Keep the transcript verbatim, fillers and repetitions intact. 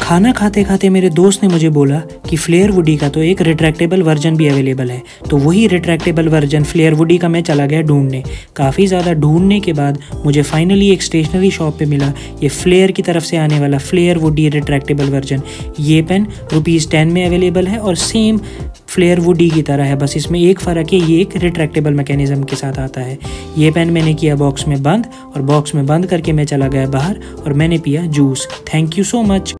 खाना खाते खाते मेरे दोस्त ने मुझे बोला कि फ्लेयर वुडी का तो एक रिट्रैक्टेबल वर्जन भी अवेलेबल है, तो वही रिट्रैक्टेबल वर्जन फ्लेयर वुडी का मैं चला गया ढूंढने। काफ़ी ज़्यादा ढूंढने के बाद मुझे फाइनली एक स्टेशनरी शॉप पे मिला ये फ्लेयर की तरफ से आने वाला फ्लेयर वुडी रिट्रैक्टेबल वर्जन। ये पेन रुपीज़ टेन में अवेलेबल है और सेम फ्लेयर वुडी की तरह है, बस इसमें एक फ़र्क है, ये एक रिट्रैक्टेबल मैकेनिज़्म के साथ आता है। ये पेन मैंने किया बॉक्स में बंद और बॉक्स में बंद करके मैं चला गया बाहर और मैंने पिया juice. Thank you so much.